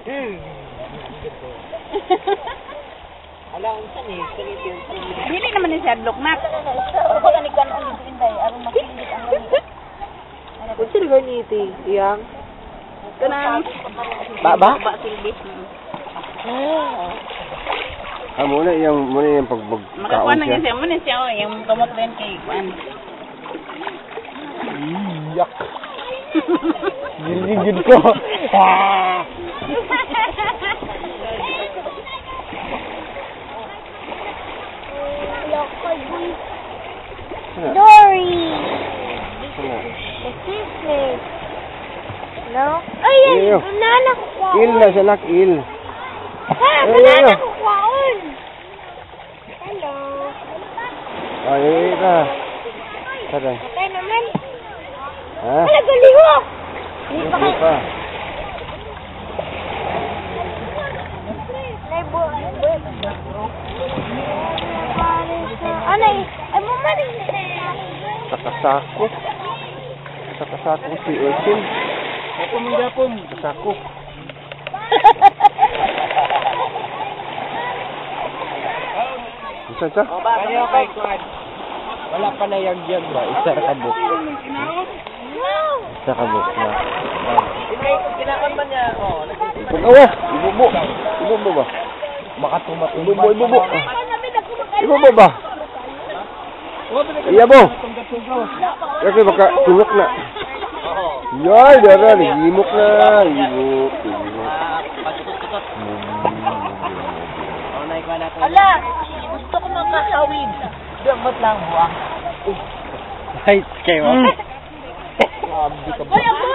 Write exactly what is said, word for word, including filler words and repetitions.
Ala, unsan eh, kanito. Dili naman ni siya luknak. Ako lang ikan ang inday, aron makilit ang lamig. Unsan ganito, iyang? Kanang Ba ba? ba silbi. Ah, muna yung muna yung pagbag Makakuha na niya siya. Muna siya oh, yung tumot din kay Juan. Iyak. Gigigid ko. Ah! Dory! The kisses. No? Ay, Iyo. yan! Banana ko kwaon! Il na siya nak il. Ha! Ay, Banana ano? ko kwaon! Hello! Ay, ay, ka. Sada. Patay naman! Ha? Hala, galiho! Hindi pa. Naibo. Anay, ay mo maring Sakasako. Sakasako si Ursin. Ako mong gapon. Sakasako. Isa siya? Kaya kay Kuan. Wala pa na yag-yag ba? Isa ka book. Isa ka book na. Kinakan ba niya? Oh, Pag-awa! Ibubo! Ibubo ba? baka tumatong. Ibubo, ibubo! Ibubo ba? Iya bo! Kasi baka tulok na. Yay! Dara! Himok na! Himok! Himok! Ala, gusto ko makahawid. Dapat lang buwang. Ay, kayo. Grabe ka ba? Ay, ako